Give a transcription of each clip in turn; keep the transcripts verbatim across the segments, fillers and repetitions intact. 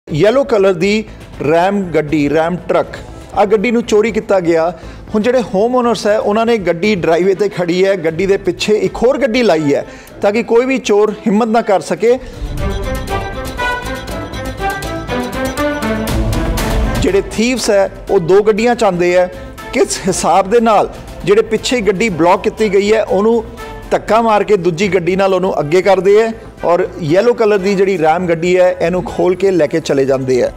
Yellow colour दी Ram गड्डी Ram truck आ गड्डी नूं चोरी किया गया। हुण जिहड़े होम ओनर्स है उन्होंने गड्डी ड्राइवे ते खड़ी है, गड्डी दे पिछे एक होर गड्डी लाई है ताकि कोई भी चोर हिम्मत ना कर सके। जिहड़े थीव्स है वो दो गड्डियां चाहते हैं, किस हिसाब दे नाल जिहड़े पिछे गड्डी ब्लॉक की गई है उन्होंने धक्का मार के दूजी गड्डी नाल उन्होंने अगे करते हैं और येलो कलर की जिहड़ी रैम गड्डी है इनू खोल के लैके चले जाते हैं।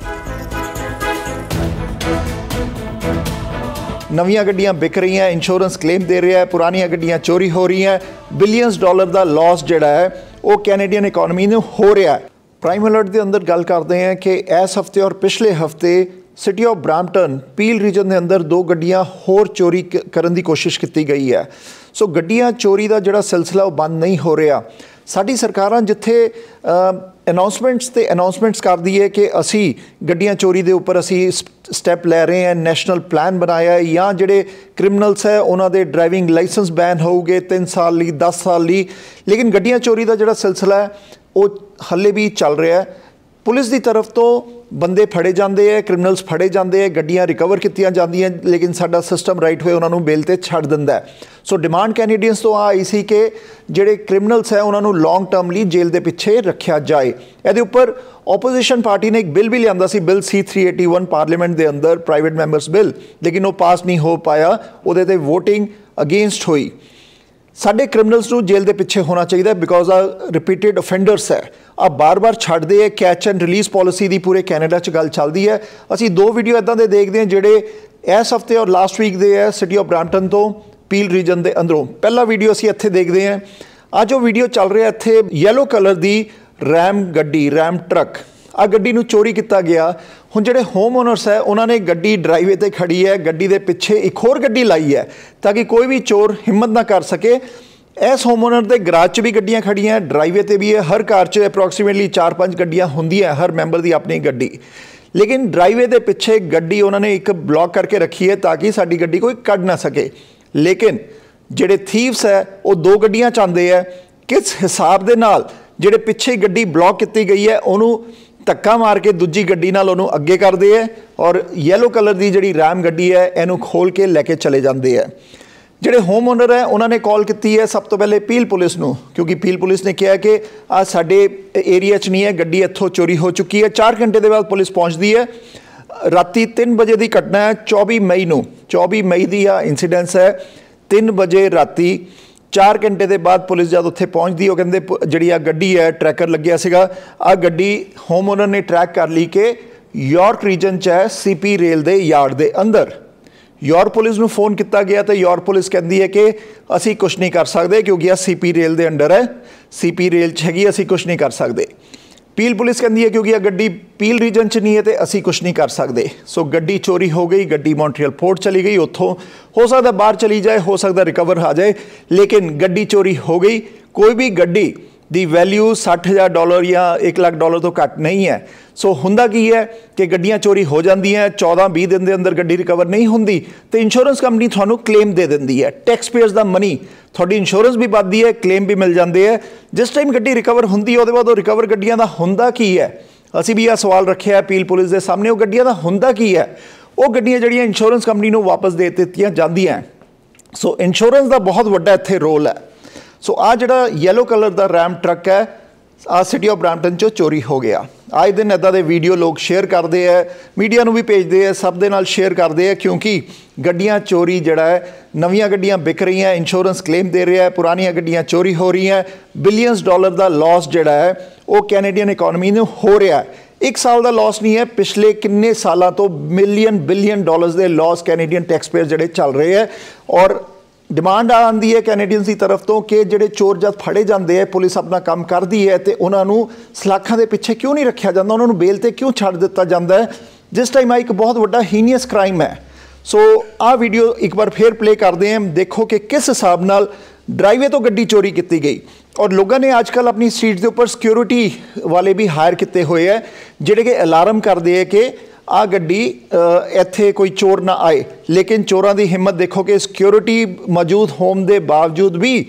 नवीं गड्डियां बिक रही हैं, इंश्योरेंस क्लेम दे रहा है, पुरानियां गड्डियां चोरी हो रही हैं, बिलियंस डॉलर का लॉस जिहड़ा है वो कैनेडियन इकोनॉमी नूं हो रहा है। प्राइम अलर्ट के अंदर गल करते हैं कि इस हफ्ते और पिछले हफ्ते city of Brampton Peel region के अंदर दो गड्डियां होर चोरी करने की कोशिश की गई है। सो गड्डियां चोरी का जिहड़ा सिलसिला वो बंद नहीं हो रहा। साडी सरकारां जिथे अनाउंसमेंट्स ते अनाउंसमेंट्स कर दी है कि असी गड्डियां चोरी के उपर असी स्टैप लै रहे हैं, नैशनल प्लान बनाया है, या जिहड़े क्रिमिनल्स है उन्होंने ड्राइविंग लाइसेंस बैन होऊगे तीन साल ली दस साल ली, लेकिन गड्डियां चोरी का जिहड़ा सिलसिला है वो हले भी चल रहा है। पुलिस की तरफ तो बंदे फड़े जाते हैं, क्रिमिनल्स फड़े जाते हैं, गड्डियां रिकवर कीतियां जांदियां, लेकिन साडा सिस्टम राइट वे उन्होंने बेल ते छड्ड दिंदा है। सो डिमांड कैनेडियंस तो आ आई सी कि जिहड़े क्रिमिनल्स है उन्होंने लॉन्ग टर्म ली जेल के पिछे रखा जाए। इहदे उपर ओपोजिशन पार्टी ने एक बिल भी लिया सी, bill C three eighty one parliament के अंदर, प्राइवेट मैंबरस बिल, लेकिन वो पास नहीं हो पाया, उहदे ते वोटिंग अगेंस्ट हुई। साडे क्रिमिनल्स नूं जेल के पिछे होना चाहिए बिकॉज आ रिपीटेड ऑफेंडर्स है, आ बार बार छड्डदे है। कैच एंड रिलीज़ पॉलिसी की पूरे कैनेडा च गल चलती है। असी दो वीडियो इदां दे देखते हैं जिहड़े इस हफ्ते और लास्ट वीक दे है सिटी ऑफ ब्रैम्पटन तो पील रीजन के अंदरों। पहला वीडियो असी इत्थे देखते हैं। अज वो वीडियो चल रहा है इत्थे येलो कलर की रैम गड्डी रैम ट्रक आ गड्डी नूं चोरी किया गया। हुण जिहड़े होम ओनर्स है उन्होंने गड्डी ड्राइवे ते खड़ी है, गड्डी दे पिछे एक होर गड्डी लाई है ताकि कोई भी चोर हिम्मत ना कर सके। इस होम ओनर के गराज च भी गड्डियां खड़ियां हैं, ड्राइवे ते भी है, हर कार च अप्रोक्सीमेटली चार पाँच गड्डियां होंदियां, हर मैंबर की अपनी गड्डी, लेकिन ड्राइवे के पिछे गड्डी उन्होंने एक ब्लॉक करके रखी है ताकि साडी गड्डी कोई कढ़ ना सके। लेकिन जिहड़े थीव्स है वो दो गड्डियां चाहते हैं, किस हिसाब दे नाल जिहड़े पिछे गड्डी ब्लॉक की गई है उन्होंने धक्का मार के दूजी गड्डी नाल उन्होंने अगे करते हैं और येलो कलर की जिहड़ी रैम गड्डी है इनू खोल के लैके चले जाते हैं। जिहड़े होम ओनर है उन्होंने कॉल की है सब तो पहले पील पुलिस नूं, क्योंकि पील पुलिस ने कहा कि आ साडे एरिया च नहीं है, गड्डी इत्थों चोरी हो चुकी है। चार घंटे के बाद पुलिस पहुँचती है। राती तीन बजे की घटना है, चौबी मई नूं चौबी मई की आ इंसीडेंस है। तीन बजे राती चार घंटे के बाद पुलिस जब उत्थे पहुँचती वो कहते जिहड़ी आ गड्डी है ट्रैकर लग्या सीगा, आ गड्डी होम ओनर ने ट्रैक कर ली कि यॉर्क रीजन च है सी पी रेल के यार्ड के अंदर। यॉर्क पुलिस नूं फोन किया गया तो यॉर्क पुलिस कहती है कि असी कुछ नहीं कर सकते क्योंकि आ सी पी रेल के अंडर है, सी पी रेल च हैगी, असी कुछ नहीं कर सकते। पील पुलिस कहती है क्योंकि आ गड्डी पील रीजन च नहीं है तो असी कुछ नहीं कर सकते। सो गड्डी चोरी हो गई, गड्डी मॉन्ट्रियल पोर्ट चली गई, उत्थों हो सकता बाहर चली जाए, हो सकता रिकवर आ जाए, लेकिन गड्डी चोरी हो गई। कोई भी गड्डी दी वैल्यू साठ हज़ार डॉलर या एक लाख डॉलर तो घट नहीं है। सो हुंदा की है कि गड्डियां चोरी हो जाती हैं, चौदह बीस दिन के अंदर गड्डी रिकवर नहीं होंदी तो इंश्योरेंस कंपनी थानू क्लेम दे देंदी है। टैक्स पेयर्स का मनी, थोड़ी इंश्योरेंस भी बढ़ती है, क्लेम भी मिल जाते हैं। जिस टाइम गड्डी रिकवर होंदी है उसके बाद वो रिकवर गड्डियां का हुंदा की है, असी भी यह सवाल रखे है पील पुलिस के सामने, वो गड्डियां का हुंदा की है। वो गड्डियां जिहड़ियां इंश्योरेंस कंपनी नूं वापस दे दित्तियां जांदियां हैं। सो इंश्योरेंस का बहुत वड्डा इत्थे रोल है। सो आ जिहड़ा येलो कलर का रैम ट्रक है आ सिटी ऑफ ब्रैम्पटन चो चोरी हो गया। आए दिन इदां दे वीडियो लोग शेयर करते हैं, मीडिया नूं भी भेजते हैं, सब दे नाल शेयर करते हैं, क्योंकि गड्डियां चोरी जिहड़ा है, नवीं गड्डियां बिक रही हैं, इंश्योरेंस क्लेम दे रहा है, पुरानियां गड्डियां चोरी हो रही हैं, बिलियंस डॉलर का लॉस जिहड़ा है वो कैनेडियन इकोनॉमी नूं हो रहा है। एक साल का लॉस नहीं है, पिछले किन्ने सालों तो मिलियन बिलियन डॉलर्स के लॉस कैनेडियन टैक्स पेयर जिहड़े चल रहे हैं। और डिमांड आती है कैनेडियंस की तरफ तो कि जिहड़े चोर जब फड़े जाते हैं, पुलिस अपना काम करती है तो उन्होंने सलाखों के पिछे क्यों नहीं रखा जाता, उन्होंने बेल ते क्यों छड्ड दिता जाता है, जिस टाइम आ एक बहुत वड्डा हीनियस क्राइम है। सो आ वीडियो एक बार फिर प्ले करते हैं, देखो कि किस हिसाब नाल ड्राइवे तो गड्डी चोरी की गई। और लोगों ने आजकल अपनी स्ट्रीट के उपर सिक्योरिटी वाले भी हायर किए हुए हैं जिहड़े कि अलार्म करते हैं कि आ गड्डी इत्थे कोई चोर ना आए। लेकिन चोरों की हिम्मत देखो कि सिक्योरिटी मौजूद होने के बावजूद भी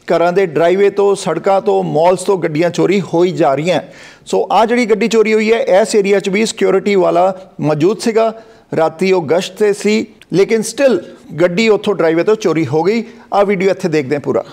ਘਰਾਂ ਦੇ ਡਰਾਈਵੇ ਤੋਂ, ਸੜਕਾਂ ਤੋਂ, ਮਾਲਸ ਤੋਂ ਗੱਡੀਆਂ ਚੋਰੀ ਹੋਈ ਜਾ ਰਹੀਆਂ। ਸੋ ਆ ਜਿਹੜੀ ਗੱਡੀ ਚੋਰੀ ਹੋਈ ਹੈ, ਇਸ ਏਰੀਆ 'ਚ ਵੀ ਸਿਕਿਉਰਿਟੀ ਵਾਲਾ ਮੌਜੂਦ ਸੀਗਾ, ਰਾਤੀ ਉਹ ਗਸ਼ਤ 'ਤੇ ਸੀ, ਲੇਕਿਨ ਸਟਿਲ ਗੱਡੀ ਉੱਥੋਂ ਡਰਾਈਵੇ ਤੋਂ ਚੋਰੀ ਹੋ ਗਈ। ਆ ਵੀਡੀਓ ਇੱਥੇ ਦੇਖਦੇ ਹਾਂ ਪੂਰਾ।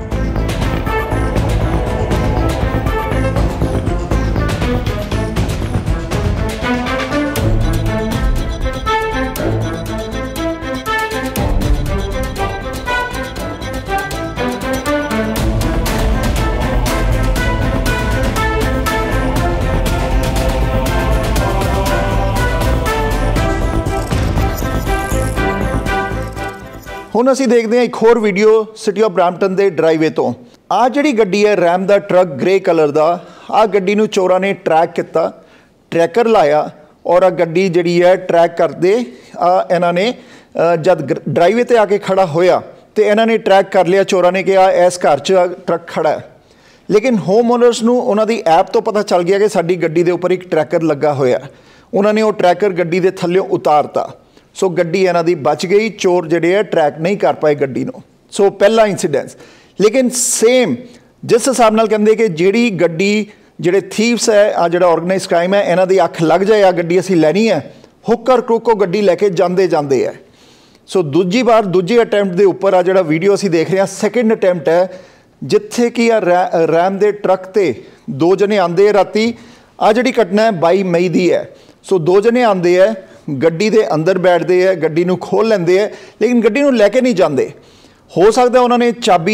ਹੁਣ ਅਸੀਂ ਦੇਖਦੇ ਹਾਂ ਇੱਕ ਹੋਰ ਵੀਡੀਓ ਸਿਟੀ ਆਫ ਬਰੈਂਪਟਨ ਦੇ ਡਰਾਈਵੇ ਤੋਂ। ਆ ਜਿਹੜੀ ਗੱਡੀ ਹੈ ਰੈਮ ਦਾ ਟਰੱਕ ਗ੍ਰੇ ਕਲਰ ਦਾ, ਆ ਗੱਡੀ ਨੂੰ ਚੋਰਾਂ ਨੇ ਟਰੈਕ ਕੀਤਾ, ਟਰੈਕਰ ਲਾਇਆ ਔਰ ਆ ਗੱਡੀ ਜਿਹੜੀ ਹੈ ਟਰੈਕ ਕਰਦੇ ਆ ਇਹਨਾਂ ਨੇ ਜਦ ਡਰਾਈਵੇ 'ਤੇ ਆ ਕੇ ਖੜਾ ਹੋਇਆ ਤੇ ਇਹਨਾਂ ਨੇ ਟਰੈਕ ਕਰ ਲਿਆ ਚੋਰਾਂ ਨੇ ਕਿ ਆ ਇਸ ਘਰ 'ਚ ਟਰੱਕ ਖੜਾ ਹੈ। ਲੇਕਿਨ ਹੋਮ ਓਨਰਸ ਨੂੰ ਉਹਨਾਂ ਦੀ ਐਪ ਤੋਂ ਪਤਾ ਚੱਲ ਗਿਆ ਕਿ ਸਾਡੀ ਗੱਡੀ ਦੇ ਉੱਪਰ ਇੱਕ ਟਰੈਕਰ ਲੱਗਾ ਹੋਇਆ। ਉਹਨਾਂ ਨੇ ਉਹ ਟਰੈਕਰ ਗੱਡੀ ਦੇ ਥੱਲਿਓਂ ਉਤਾਰਤਾ। ਸੋ ਗੱਡੀ ਇਹਨਾਂ ਦੀ ਬਚ ਗਈ, ਚੋਰ ਜਿਹੜੇ ਆ ਟਰੈਕ ਨਹੀਂ ਕਰ ਪਾਏ ਗੱਡੀ ਨੂੰ। ਸੋ ਪਹਿਲਾ ਇੰਸੀਡੈਂਸ। ਲੇਕਿਨ ਸੇਮ ਜਿਸ ਹਿਸਾਬ ਨਾਲ ਕਹਿੰਦੇ ਕਿ ਜਿਹੜੀ ਗੱਡੀ ਜਿਹੜੇ ਥੀਵਸ ਹੈ, ਆ ਜਿਹੜਾ ਆਰਗੇਨਾਈਜ਼ ਕ੍ਰਾਈਮ ਹੈ, ਇਹਨਾਂ ਦੀ ਅੱਖ ਲੱਗ ਜਾਏ ਆ ਗੱਡੀ ਅਸੀਂ ਲੈਣੀ ਹੈ, ਹੁੱਕਰ ਕਰੂਕੋ ਗੱਡੀ ਲੈ ਕੇ ਜਾਂਦੇ ਜਾਂਦੇ ਹੈ। ਸੋ ਦੂਜੀ ਵਾਰ ਦੂਜੇ ਅਟੈਂਪਟ ਦੇ ਉੱਪਰ ਆ ਜਿਹੜਾ ਵੀਡੀਓ ਅਸੀਂ ਦੇਖ ਰਹੇ ਹਾਂ, ਸੈਕਿੰਡ ਅਟੈਂਪਟ ਹੈ, ਜਿੱਥੇ ਕਿ ਆ ਰੈ ਰੈਮ ਦੇ ਟਰੱਕ 'ਤੇ ਦੋ ਜਣੇ ਆਉਂਦੇ ਰਾਤੀ। ਆ ਜਿਹੜੀ ਘਟਨਾ ਹੈ ਬਾਈ ਮਈ ਦੀ ਹੈ। ਸੋ ਦੋ ਜਣੇ ਆਉਂਦੇ ਹੈ, ਗੱਡੀ ਦੇ ਅੰਦਰ ਬੈਠਦੇ ਹੈ, ਗੱਡੀ ਨੂੰ ਖੋਲ੍ਹ ਲੈਂਦੇ ਹੈ, ਲੇਕਿਨ ਗੱਡੀ ਨੂੰ ਲੈ ਕੇ ਨਹੀਂ ਜਾਂਦੇ। ਹੋ ਸਕਦਾ ਉਹਨਾਂ ਨੇ ਚਾਬੀ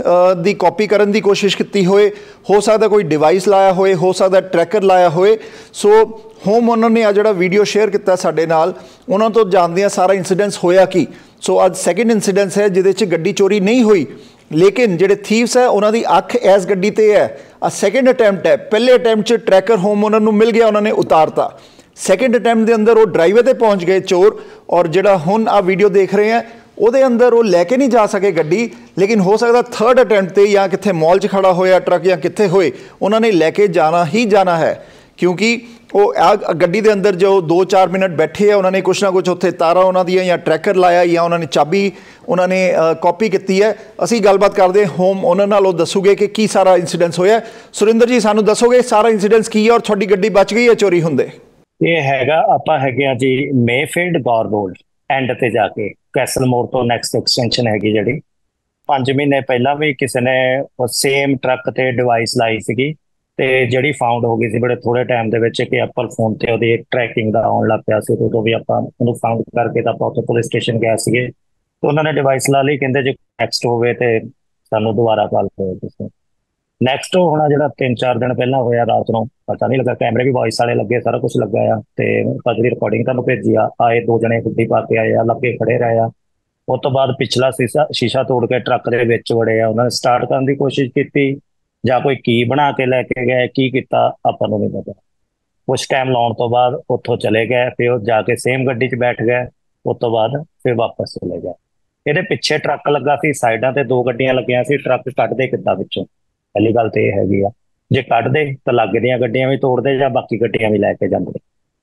ਦੀ ਕਾਪੀ ਕਰਨ ਦੀ ਕੋਸ਼ਿਸ਼ ਕੀਤੀ ਹੋਏ, ਹੋ ਸਕਦਾ ਕੋਈ ਡਿਵਾਈਸ ਲਾਇਆ ਹੋਏ, ਹੋ ਸਕਦਾ ਟਰੈਕਰ ਲਾਇਆ ਹੋਏ। ਸੋ ਹੋਮ ਓਨਰ ਨੇ ਆ ਜਿਹੜਾ ਵੀਡੀਓ ਸ਼ੇਅਰ ਕੀਤਾ ਸਾਡੇ ਨਾਲ, ਉਹਨਾਂ ਤੋਂ ਜਾਣਦੇ ਆ ਸਾਰਾ ਇੰਸੀਡੈਂਸ ਹੋਇਆ ਕੀ। ਸੋ ਅੱਜ ਸੈਕਿੰਡ ਇੰਸੀਡੈਂਸ ਹੈ ਜਿਹਦੇ 'ਚ ਗੱਡੀ ਚੋਰੀ ਨਹੀਂ ਹੋਈ, ਲੇਕਿਨ ਜਿਹੜੇ ਥੀਵਸ ਹੈ ਉਹਨਾਂ ਦੀ ਅੱਖ ਇਸ ਗੱਡੀ 'ਤੇ ਹੈ। ਆ ਸੈਕਿੰਡ ਅਟੈਂਪਟ ਹੈ। ਪਹਿਲੇ ਅਟੈਂਪਟ 'ਚ ਟਰੈਕਰ ਹੋਮ ਓਨਰ ਨੂੰ ਮਿਲ ਗਿਆ, ਉਹਨਾਂ ਨੇ ਉਤਾਰਤਾ। ਸੈਕਿੰਡ ਅਟੈਂਪਟ ਦੇ ਅੰਦਰ ਉਹ ਡਰਾਈਵੇ 'ਤੇ ਪਹੁੰਚ ਗਏ ਚੋਰ, ਔਰ ਜਿਹੜਾ ਹੁਣ ਆ ਵੀਡੀਓ ਦੇਖ ਰਹੇ ਆ ਉਹਦੇ ਅੰਦਰ ਉਹ ਲੈ ਕੇ ਨਹੀਂ ਜਾ ਸਕੇ ਗੱਡੀ। ਲੇਕਿਨ ਹੋ ਸਕਦਾ ਥਰਡ ਅਟੈਂਪਟ 'ਤੇ ਜਾਂ ਕਿੱਥੇ ਮਾਲ 'ਚ ਖੜਾ ਹੋਇਆ ਟਰੱਕ ਜਾਂ ਕਿੱਥੇ ਹੋਏ, ਉਹਨਾਂ ਨੇ ਲੈ ਕੇ ਜਾਣਾ ਹੀ ਜਾਣਾ ਹੈ, ਕਿਉਂਕਿ ਉਹ ਆ ਗੱਡੀ ਦੇ ਅੰਦਰ ਜੋ ਦੋ ਚਾਰ ਮਿੰਟ ਬੈਠੇ ਆ, ਉਹਨਾਂ ਨੇ ਕੁਛ ਨਾ ਕੁਛ ਉੱਥੇ ਤਾਰਾਂ ਉਹਨਾਂ ਦੀਆਂ ਜਾਂ ਟਰੈਕਰ ਲਾਇਆ ਜਾਂ ਉਹਨਾਂ ਨੇ ਚਾਬੀ ਉਹਨਾਂ ਨੇ ਕਾਪੀ ਕੀਤੀ ਹੈ। ਅਸੀਂ ਗੱਲਬਾਤ ਕਰਦੇ ਹੋਮ ਓਨਰ ਨਾਲ, ਉਹ ਦੱਸੂਗੇ ਕਿ ਕੀ ਸਾਰਾ ਇੰਸੀਡੈਂਸ ਹੋਇਆ। ਸੁਰਿੰਦਰ ਜੀ, ਸਾਨੂੰ ਦੱਸੋਗੇ ਸਾਰਾ ਇੰਸੀਡੈਂਸ ਕੀ ਹੈ ਔਰ ਤੁਹਾਡੀ ਗੱਡੀ ਬਚ ਗਈ ਹੈ ਚੋਰੀ ਹੁੰਦੇ? ਇਹ ਹੈਗਾ, ਆਪਾਂ ਹੈਗੇ ਆ ਜੀ ਮੇਫੀਲਡ ਗੌਰਬੋਲਡ ਐਂਡ ਤੇ ਜਾ ਕੇ ਕੈਸਲ ਮੋੜ ਤੋਂ ਨੈਕਸਟ ਐਕਸਟੈਂਸ਼ਨ ਹੈਗੀ, ਜਿਹੜੀ ਪੰਜ ਮਹੀਨੇ ਪਹਿਲਾਂ ਵੀ ਕਿਸੇ ਨੇ ਸੇਮ ਟਰੱਕ ਤੇ ਡਿਵਾਈਸ ਲਾਈ ਸੀਗੀ ਤੇ ਜਿਹੜੀ ਫਾਊਂਡ ਹੋ ਗਈ ਸੀ ਬੜੇ ਥੋੜੇ ਟਾਈਮ ਦੇ ਵਿੱਚ ਕਿ ਐਪਲ ਫੋਨ ਤੇ ਉਹਦੀ ਟਰੈਕਿੰਗ ਦਾ ਆਉਣ ਲੱਗ ਪਿਆ ਸੀ। ਉਦੋਂ ਵੀ ਆਪਾਂ ਉਹਨੂੰ ਫਾਊਂਡ ਕਰਕੇ ਤਾਂ ਆਪਾਂ ਉੱਥੇ ਪੁਲਿਸ ਸਟੇਸ਼ਨ ਗਏ ਸੀਗੇ, ਤੇ ਉਹਨਾਂ ਨੇ ਡਿਵਾਈਸ ਲਾ ਲਈ, ਕਹਿੰਦੇ ਜੇ ਨੈਕਸਟ ਹੋਵੇ ਤੇ ਸਾਨੂੰ ਦੁਬਾਰਾ ਕਾਲ ਕਰੋ ਤੁਸੀਂ। ਨੈਕਸਟ ਹੋਣਾ ਜਿਹੜਾ ਤਿੰਨ ਚਾਰ ਦਿਨ ਪਹਿਲਾਂ ਹੋਇਆ, ਰਾਤ ਨੂੰ ਪਤਾ ਨਹੀਂ ਲੱਗਾ, ਕੈਮਰੇ ਵੀ ਵੌਇਸ ਵਾਲੇ ਲੱਗੇ, ਸਾਰਾ ਕੁਝ ਲੱਗਾ ਆ, ਤੇ ਪੱਜ ਦੀ ਰਿਕਾਰਡਿੰਗ ਤੁਹਾਨੂੰ ਭੇਜੀ ਆ। ਆਏ ਦੋ ਜਣੇ ਗੱਡੀ ਪਾ ਕੇ ਆਏ ਆ, ਲੱਗੇ ਖੜੇ ਰਹੇ ਆ। ਉਸ ਤੋਂ ਬਾਅਦ ਪਿਛਲਾ ਸ਼ੀਸ਼ਾ ਸ਼ੀਸ਼ਾ ਤੋੜ ਕੇ ਟਰੱਕ ਦੇ ਵਿੱਚ ਵੜੇ ਆ। ਉਹਨਾਂ ਨੇ ਸਟਾਰਟ ਕਰਨ ਦੀ ਕੋਸ਼ਿਸ਼ ਕੀਤੀ ਜਾਂ ਕੋਈ ਕੀ ਬਣਾ ਕੇ ਲੈ ਕੇ ਗਏ, ਕੀ ਕੀਤਾ ਆਪਾਂ ਨੂੰ ਨਹੀਂ ਪਤਾ। ਕੁਛ ਟਾਈਮ ਲਾਉਣ ਤੋਂ ਬਾਅਦ ਉੱਥੋਂ ਚਲੇ ਗਏ, ਫਿਰ ਉਹ ਜਾ ਕੇ ਸੇਮ ਗੱਡੀ 'ਚ ਬੈਠ ਗਏ, ਉਸ ਤੋਂ ਬਾਅਦ ਫਿਰ ਵਾਪਸ ਚਲੇ ਗਏ। ਇਹਦੇ ਪਿੱਛੇ ਟਰੱਕ ਲੱਗਾ ਸੀ, ਸਾਈਡਾਂ ਤੇ ਦੋ ਗੱਡੀਆਂ ਲੱਗੀਆਂ ਸੀ, ਟਰੱਕ ਕੱਢਦੇ ਕਿੱਦਾਂ ਵਿੱਚੋਂ? ਪਹਿਲੀ ਗੱਲ ਤੇ ਇਹ ਹੈਗੀ ਆ, ਜੇ ਕੱਢਦੇ ਤਾਂ ਲਾਗੇ ਦੀਆਂ ਗੱਡੀਆਂ ਵੀ ਤੋੜਦੇ ਜਾਂ ਬਾਕੀ ਗੱਡੀਆਂ ਵੀ ਲੈ ਕੇ ਜਾਂਦੇ।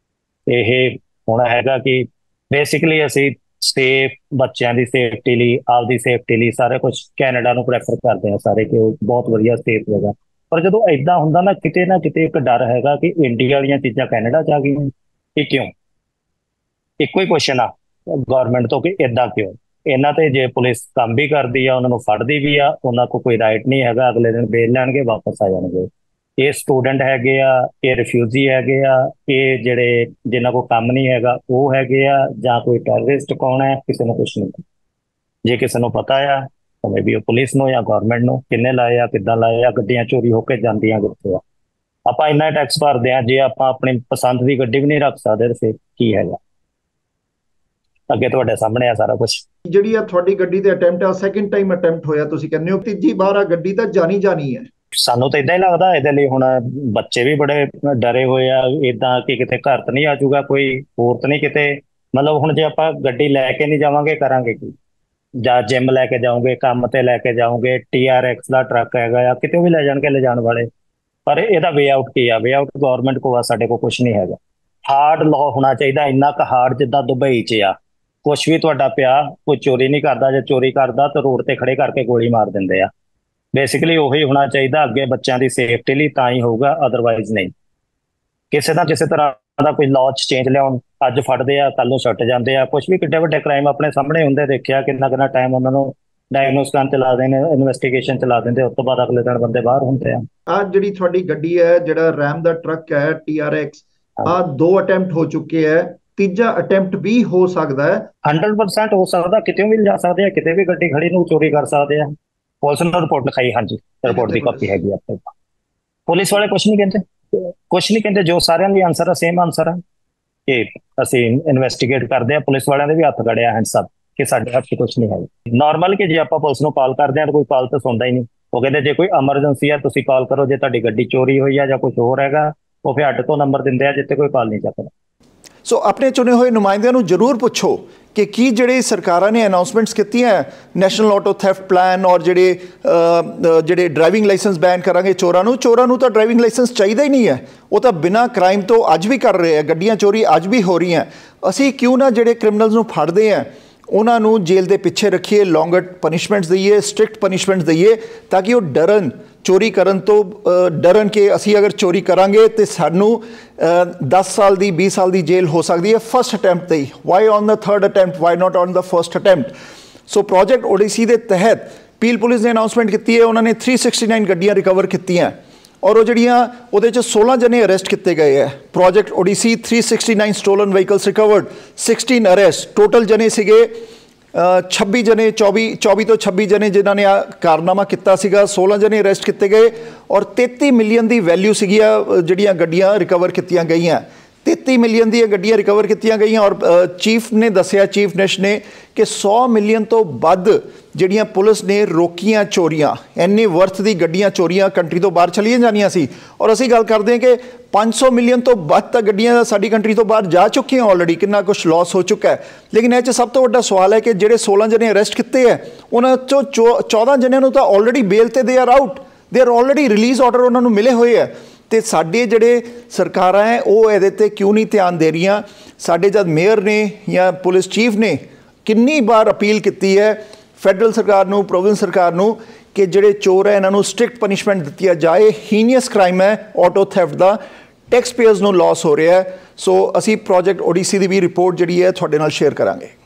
ਇਹ ਹੁਣ ਹੈਗਾ ਕਿ ਬੇਸਿਕਲੀ ਅਸੀਂ ਸੇਫ ਬੱਚਿਆਂ ਦੀ ਸੇਫਟੀ ਲਈ, ਆਪਦੀ ਸੇਫਟੀ ਲਈ ਸਾਰੇ ਕੁਝ ਕੈਨੇਡਾ ਨੂੰ ਪ੍ਰੈਫਰ ਕਰਦੇ ਆ ਸਾਰੇ, ਕਿ ਉਹ ਬਹੁਤ ਵਧੀਆ ਸੇਫ ਜਗ੍ਹਾ। ਪਰ ਜਦੋਂ ਏਦਾਂ ਹੁੰਦਾ ਨਾ, ਕਿਤੇ ਨਾ ਕਿਤੇ ਇੱਕ ਡਰ ਹੈਗਾ ਕਿ ਇੰਡੀਆ ਵਾਲੀਆਂ ਚੀਜ਼ਾਂ ਕੈਨੇਡਾ 'ਚ ਆ ਗਈਆਂ। ਇਹ ਕਿਉਂ? ਇੱਕੋ ਹੀ ਕੁਐਸਚਨ ਆ ਗੌਰਮੈਂਟ ਤੋਂ ਕਿ ਏਦਾਂ ਕਿਉਂ? ਇਹਨਾਂ ਤੇ ਜੇ ਪੁਲਿਸ ਕੰਮ ਵੀ ਕਰਦੀ ਆ, ਉਹਨਾਂ ਨੂੰ ਫੜਦੀ ਵੀ ਆ, ਉਹਨਾਂ ਕੋਲ ਕੋਈ ਰਾਈਟ ਨਹੀਂ ਹੈਗਾ, ਅਗਲੇ ਦਿਨ ਬੇਲ ਲੈਣਗੇ, ਵਾਪਸ ਆ ਜਾਣਗੇ। ਇਹ ਸਟੂਡੈਂਟ ਹੈਗੇ ਆ, ਇਹ ਰਿਫਿਊਜੀ ਹੈਗੇ ਆ, ਇਹ ਜਿਹੜੇ ਜਿਨ੍ਹਾਂ ਕੋਲ ਕੰਮ ਨਹੀਂ ਹੈਗਾ ਉਹ ਹੈਗੇ ਆ, ਜਾਂ ਕੋਈ ਟੈਰਰਿਸਟ ਕੌਣ ਹੈ, ਕਿਸੇ ਨੂੰ ਕੁਛ ਨਹੀਂ। ਜੇ ਕਿਸੇ ਨੂੰ ਪਤਾ ਆ ਭਾਵੇਂ ਵੀ ਉਹ ਪੁਲਿਸ ਨੂੰ ਜਾਂ ਗੌਰਮੈਂਟ ਨੂੰ, ਕਿੰਨੇ ਲਾਏ ਆ, ਕਿੱਦਾਂ ਲਾਏ ਆ, ਗੱਡੀਆਂ ਚੋਰੀ ਹੋ ਕੇ ਜਾਂਦੀਆਂ ਕਿੱਥੇ ਆ। ਆਪਾਂ ਇੰਨਾ ਟੈਕਸ ਭਰਦੇ ਆ, ਜੇ ਆਪਾਂ ਆਪਣੀ ਪਸੰਦ ਦੀ ਗੱਡੀ ਵੀ ਨਹੀਂ ਰੱਖ ਸਕਦੇ ਤਾਂ ਫਿਰ ਕੀ ਹੈਗਾ? ਅੱਗੇ ਤੁਹਾਡੇ ਸਾਹਮਣੇ ਆ ਸਾਰਾ ਕੁਝ। ਜਿਹੜੀ ਆ ਤੁਹਾਡੀ ਗੱਡੀ ਤੇ ਅਟੈਂਪਟ ਆ, ਸੈਕਿੰਡ ਟਾਈਮ ਅਟੈਂਪਟ ਹੋਇਆ, ਤੁਸੀਂ ਕਹਿੰਦੇ ਹੋ ਤੀਜੀ ਵਾਰ ਆ ਗੱਡੀ ਤਾਂ ਜਾਣੀ ਜਾਣੀ ਹੈ। ਸਾਨੂੰ ਤਾਂ ਇਦਾਂ ਹੀ ਲੱਗਦਾ। ਇਹਦੇ ਲਈ ਹੁਣ ਬੱਚੇ ਵੀ ਬੜੇ ਡਰੇ ਹੋਏ ਆ, ਇਦਾਂ ਕਿ ਕਿਤੇ ਘਰ ਤਾਂ ਨਹੀਂ ਆ ਜਾਊਗਾ ਕੋਈ, ਹੋਰ ਤਾਂ ਨਹੀਂ ਕਿਤੇ। ਮਤਲਬ ਹੁਣ ਜੇ ਆਪਾਂ ਗੱਡੀ ਲੈ ਕੇ ਨਹੀਂ ਜਾਵਾਂਗੇ ਕਰਾਂਗੇ ਕੀ? ਜਾਂ ਜਿਮ ਲੈ ਕੇ ਜਾਓਗੇ, ਕੰਮ ਤੇ ਲੈ ਕੇ ਜਾਓਗੇ, ਟੀ ਆਰ ਐਕਸ ਦਾ ਟਰੱਕ ਹੈਗਾ ਆ, ਕਿਤੇ ਵੀ ਲੈ ਜਾਣਗੇ ਲੈ ਜਾਣ ਵਾਲੇ। ਪਰ ਇਹਦਾ ਵੇ ਆਊਟ ਕੀ ਆ? ਵੇ ਆਊਟ ਗੌਰਮੈਂਟ ਕੋਲ ਆ, ਸਾਡੇ ਕੋਲ ਕੁਛ ਨਹੀਂ ਹੈਗਾ। ਹਾਰਡ ਲਾਅ ਹੋਣਾ ਚਾਹੀਦਾ, ਇੰਨਾ ਕੁ ਹਾਰਡ ਜਿੱਦਾਂ ਦੁਬਈ 'ਚ ਆ। ਕੁਛ ਵੀ ਤੁਹਾਡਾ ਪਿਆ, ਕੋਈ ਚੋਰੀ ਨਹੀਂ ਕਰਦਾ, ਜੇ ਚੋਰੀ ਕਰਦਾ ਤਾਂ ਰੋਡ ਤੇ ਖੜੇ ਕਰਕੇ ਗੋਲੀ ਮਾਰ ਦਿੰਦੇ ਆ। ਬੇਸਿਕਲੀ ਉਹੀ ਹੋਣਾ ਚਾਹੀਦਾ ਅੱਗੇ ਬੱਚਿਆਂ ਦੀ ਸੇਫਟੀ ਲਈ, ਤਾਂ ਹੀ ਹੋਊਗਾ, ਅਦਰਵਾਈਜ਼ ਨਹੀਂ। ਕਿਸੇ ਨਾ ਕਿਸੇ ਤਰ੍ਹਾਂ ਦਾ ਕੋਈ ਲਾਅ 'ਚ ਚੇਂਜ ਲਿਆਉਣ, ਅੱਜ ਫੜਦੇ ਆ ਕੱਲ ਨੂੰ ਛੁੱਟ ਜਾਂਦੇ ਆ, ਕੁਝ ਵੀ ਕਿੱਡੇ ਵੱਡੇ ਕ੍ਰਾਈਮ ਆਪਣੇ ਸਾਹਮਣੇ ਹੁੰਦੇ ਦੇਖਿਆ, ਕਿੰਨਾ ਕਿੰਨਾ ਟਾਈਮ ਉਹਨਾਂ ਨੂੰ ਡਾਇਗਨੋਸ ਕਰਨ ਤੇ ਲਾ ਦਿੰਦੇ, ਇਨਵੈਸਟੀਗੇਸ਼ਨ ਚਲਾ ਦਿੰਦੇ, ਉਸ ਤੋਂ ਬਾਅਦ ਅਗਲੇ ਦਿਨ ਬੰਦੇ ਬਾਹਰ ਹੁੰਦੇ ਆ। ਆ ਜਿਹੜੀ ਤੁਹਾਡੀ ਗੱਡੀ ਹੈ, ਜਿਹੜਾ ਰੈਮ ਦਾ ਟਰੱਕ ਹੈ ਟੀ ਆਰ ਐਕਸ, ਆ ਦੋ ਅਟੈਂਪਟ ਹੋ ਚੁੱਕੇ ਹੈ, ਤੀਜਾ ਅਟੈਂਪਟ ਵੀ ਹੋ ਸਕਦਾ ਹੈ। ਹੰਡਰਡ ਪਰਸੈਂਟ ਹੋ ਸਕਦਾ, ਕਿਤੇ ਵੀ ਜਾ ਸਕਦੇ ਆ, ਕਿਤੇ ਵੀ ਗੱਡੀ ਖੜੀ ਨੂੰ ਚੋਰੀ ਕਰ ਸਕਦੇ ਆ। ਪੁਲਿਸ ਨੂੰ ਰਿਪੋਰਟ ਲਿਖਾਈ, ਹਾਂਜੀ ਰਿਪੋਰਟ ਦੀ ਕਾਪੀ ਹੈਗੀ ਆਪਣੇ ਕੋਲ। ਪੁਲਿਸ ਵਾਲੇ ਕੁਝ ਨਹੀਂ ਕਹਿੰਦੇ, ਕੁਝ ਨਹੀਂ ਕਹਿੰਦੇ, ਜੋ ਸਾਰਿਆਂ ਦੀ ਆਨਸਰ ਆ ਸੇਮ ਆਨਸਰ ਆ ਕਿ ਅਸੀਂ ਇਨਵੈਸਟੀਗੇਟ ਕਰਦੇ ਆ। ਪੁਲਿਸ ਵਾਲਿਆਂ ਦੇ ਵੀ ਹੱਥ ਖੜਿਆ ਹੈਂਡਸ ਅਪ ਕਿ ਸਾਡੇ ਹੱਥ 'ਚ ਕੁਝ ਨਹੀਂ ਹੈ। ਨਾਰਮਲ ਕਿ ਜੇ ਆਪਾਂ ਪੁਲਿਸ ਨੂੰ ਕਾਲ ਕਰਦੇ ਆ ਤਾਂ ਕੋਈ ਕਾਲ ਤਾਂ ਸੁਣਦਾ ਹੀ ਨਹੀਂ। ਉਹ ਕਹਿੰਦੇ ਜੇ ਕੋਈ ਐਮਰਜੈਂਸੀ ਆ ਤੁਸੀਂ ਕਾਲ ਕਰੋ, ਜੇ ਤੁਹਾਡੀ ਗੱਡੀ ਚੋਰੀ ਹੋਈ ਆ ਜਾਂ ਕੁਝ ਹੋਰ ਹੈਗਾ ਉਹ ਫਿਰ ਅੱਡ ਤੋਂ ਨੰਬਰ ਦਿੰਦੇ ਆ ਜਿੱਥੇ ਕੋਈ ਕਾਲ ਨਹੀਂ ਚੱਕਦਾ। ਸੋ ਆਪਣੇ ਚੁਣੇ ਹੋਏ ਨੁਮਾਇੰਦਿਆਂ ਨੂੰ ਜ਼ਰੂਰ ਪੁੱਛੋ ਕਿ ਕੀ ਜਿਹੜੇ ਸਰਕਾਰਾਂ ਨੇ ਅਨਾਉਂਸਮੈਂਟਸ ਕੀਤੀਆਂ ਨੈਸ਼ਨਲ ਆਟੋ ਥੈਫਟ ਪਲਾਨ ਔਰ ਜਿਹੜੇ ਜਿਹੜੇ ਡਰਾਈਵਿੰਗ ਲਾਇਸੈਂਸ ਬੈਨ ਕਰਾਂਗੇ ਚੋਰਾਂ ਨੂੰ, ਚੋਰਾਂ ਨੂੰ ਤਾਂ ਡਰਾਈਵਿੰਗ ਲਾਇਸੈਂਸ ਚਾਹੀਦਾ ਹੀ ਨਹੀਂ ਹੈ, ਉਹ ਤਾਂ ਬਿਨਾਂ ਕ੍ਰਾਈਮ ਤੋਂ ਅੱਜ ਵੀ ਕਰ ਰਹੇ ਆ, ਗੱਡੀਆਂ ਚੋਰੀ ਅੱਜ ਵੀ ਹੋ ਰਹੀਆਂ। ਅਸੀਂ ਕਿਉਂ ਨਾ ਜਿਹੜੇ ਕ੍ਰਿਮੀਨਲਸ ਨੂੰ ਫੜਦੇ ਆ ਉਹਨਾਂ ਨੂੰ ਜੇਲ੍ਹ ਦੇ ਪਿੱਛੇ ਰੱਖੀਏ, ਲੌਂਗਰ ਪਨਿਸ਼ਮੈਂਟਸ ਦਈਏ, ਸਟ੍ਰਿਕਟ ਪਨਿਸ਼ਮੈਂਟਸ ਦਈਏ ਤਾਂ ਕਿ ਉਹ ਡਰਨ, ਚੋਰੀ ਕਰਨ ਤੋਂ ਡਰਨ ਕਿ ਅਸੀਂ ਅਗਰ ਚੋਰੀ ਕਰਾਂਗੇ ਤਾਂ ਸਾਨੂੰ ਦਸ ਸਾਲ ਦੀ ਵੀਹ ਸਾਲ ਦੀ ਜੇਲ੍ਹ ਹੋ ਸਕਦੀ ਹੈ ਫਸਟ ਅਟੈਂਪਟ 'ਤੇ ਹੀ। Why on the third attempt, why not on the first attempt. So project Odyssey ਦੇ ਤਹਿਤ ਪੀਲ ਪੁਲਿਸ ਨੇ ਅਨਾਉਂਸਮੈਂਟ ਕੀਤੀ ਹੈ, ਉਹਨਾਂ ਨੇ ਥ੍ਰੀ ਸਿਕਸਟੀ ਨਾਈਨ ਗੱਡੀਆਂ ਰਿਕਵਰ ਕੀਤੀਆਂ ਔਰ ਉਹ ਜਿਹੜੀਆਂ ਉਹਦੇ 'ਚ ਸੋਲਾਂ ਜਣੇ ਅਰੈਸਟ ਕੀਤੇ ਗਏ ਹੈ। Project Odyssey three sixty nine stolen vehicles recovered, sixteen arrest, total ਜਣੇ ਸੀਗੇ ਛੱਬੀ ਜਣੇ, ਚੌਵੀ ਚੌਵੀ ਤੋਂ ਛੱਬੀ ਜਣੇ ਜਿਨ੍ਹਾਂ ਨੇ ਆ ਕਾਰਨਾਮਾ ਕੀਤਾ ਸੀਗਾ, ਸੋਲਾਂ ਜਣੇ ਅਰੈਸਟ ਕੀਤੇ ਗਏ ਔਰ ਤੇਤੀ ਮਿਲੀਅਨ ਦੀ ਵੈਲਿਊ ਸੀਗੀਆਂ ਜਿਹੜੀਆਂ ਗੱਡੀਆਂ ਰਿਕਵਰ ਕੀਤੀਆਂ ਗਈਆਂ। ਤੇਤੀ ਮਿਲੀਅਨ ਦੀਆਂ ਗੱਡੀਆਂ ਰਿਕਵਰ ਕੀਤੀਆਂ ਗਈਆਂ ਔਰ ਚੀਫ ਨੇ ਦੱਸਿਆ, ਚੀਫ ਮਿਨਿਸਟਰ ਨੇ, ਕਿ ਸੌ ਮਿਲੀਅਨ ਤੋਂ ਵੱਧ ਜਿਹੜੀਆਂ ਪੁਲਿਸ ਨੇ ਰੋਕੀਆਂ ਚੋਰੀਆਂ, ਇੰਨੀ ਵਰਥ ਦੀ ਗੱਡੀਆਂ ਚੋਰੀਆਂ ਕੰਟਰੀ ਤੋਂ ਬਾਹਰ ਚਲੀਆਂ ਜਾਣੀਆਂ ਸੀ। ਔਰ ਅਸੀਂ ਗੱਲ ਕਰਦੇ ਹਾਂ ਕਿ ਪੰਜ ਸੌ ਮਿਲੀਅਨ ਤੋਂ ਵੱਧ ਤਾਂ ਗੱਡੀਆਂ ਸਾਡੀ ਕੰਟਰੀ ਤੋਂ ਬਾਹਰ ਜਾ ਚੁੱਕੀਆਂ ਆਲਰੇਡੀ, ਕਿੰਨਾ ਕੁਛ ਲਾਸ ਹੋ ਚੁੱਕਾ ਹੈ। ਲੇਕਿਨ ਇਹ 'ਚ ਸਭ ਤੋਂ ਵੱਡਾ ਸਵਾਲ ਹੈ ਕਿ ਜਿਹੜੇ ਸੋਲਾਂ ਜਣੇ ਅਰੈਸਟ ਕੀਤੇ ਹੈ ਉਹਨਾਂ 'ਚੋਂ ਚੌ ਚੌਦਾਂ ਜਣਿਆਂ ਨੂੰ ਤਾਂ ਆਲਰੇਡੀ ਬੇਲ 'ਤੇ they are out, they are already release order ਉਹਨਾਂ ਨੂੰ ਮਿਲੇ ਹੋਏ ਹੈ। ਅਤੇ ਸਾਡੇ ਜਿਹੜੇ ਸਰਕਾਰਾਂ ਹੈ ਉਹ ਇਹਦੇ 'ਤੇ ਕਿਉਂ ਨਹੀਂ ਧਿਆਨ ਦੇ ਰਹੀਆਂ? ਸਾਡੇ ਜਦ ਮੇਅਰ ਨੇ ਜਾਂ ਪੁਲਿਸ ਚੀਫ ਨੇ ਕਿੰਨੀ ਵਾਰ ਅਪੀਲ ਕੀਤੀ ਹੈ ਫੈਡਰਲ ਸਰਕਾਰ ਨੂੰ, ਪ੍ਰੋਵਿੰਸ ਸਰਕਾਰ ਨੂੰ ਕਿ ਜਿਹੜੇ ਚੋਰ ਹੈ ਇਹਨਾਂ ਨੂੰ ਸਟ੍ਰਿਕਟ ਪਨਿਸ਼ਮੈਂਟ ਦਿੱਤੀ ਜਾਏ। ਹੀਨੀਅਸ ਕ੍ਰਾਈਮ ਹੈ ਆਟੋ ਥੈਫਟ ਦਾ, ਟੈਕਸ ਪੇਅਰਸ ਨੂੰ ਲਾਸ ਹੋ ਰਿਹਾ ਹੈ। ਸੋ ਅਸੀਂ ਪ੍ਰੋਜੈਕਟ ਓਡੀਸੀ ਦੀ ਵੀ ਰਿਪੋਰਟ ਜਿਹੜੀ ਹੈ ਤੁਹਾਡੇ ਨਾਲ ਸ਼ੇਅਰ ਕਰਾਂਗੇ।